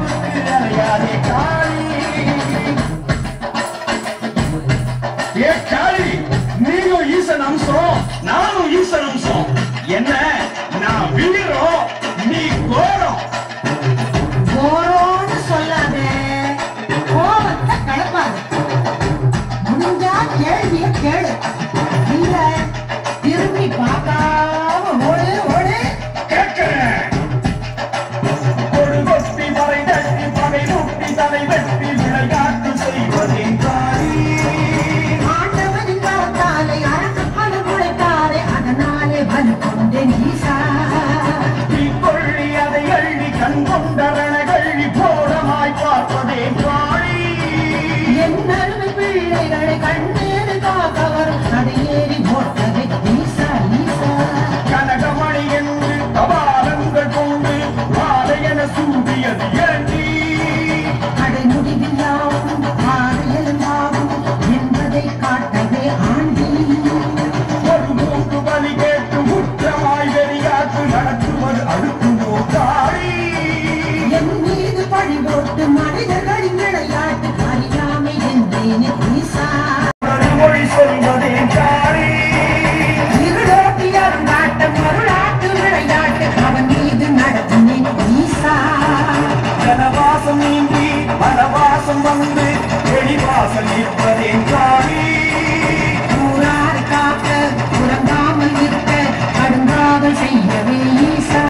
நீயும் ஈசன் அம்சம் நானும் ஈசன் அம்சம் என்ன நான் வீரம் நீ கோரம் கோரம்னு சொல்லாதே கோபத்தை கலப்பாது முடிஞ்சா கேள்விய கேளு இல்ல திரும்பி பார்க்காம ஓடு ஓடு கேட்கிறேன் ஒரு கொட்டி வரை தட்டி பகை முட்டி தலை வெட்டி விளையாட்டு செய்வதேன் கொள்ளி அதை அள்ளி கண் கொண்டரண கள்ளி போரமாய் பார்ப்பதே பாடி என்னருமை பிள்ளைகளை கண்ணேறு காக்கவரும் அடையேறி போட்டதை ஈசா ஈசா கனகமணி என்று கபாலங்கள் கொண்டு மாலையென சூடியது ஏண்டி அடைமுடிவில்லாவும் ஆடையெழுந்தாகும் என்பதை காட்டவே ஆண்டி ஒரு மூன்று வழி கேட்டு முற்றமாய் வெறியாற்று நடத்துவது அடுத்து நோக்காடி என் மீது பழி போட்டு மனிதர்கள்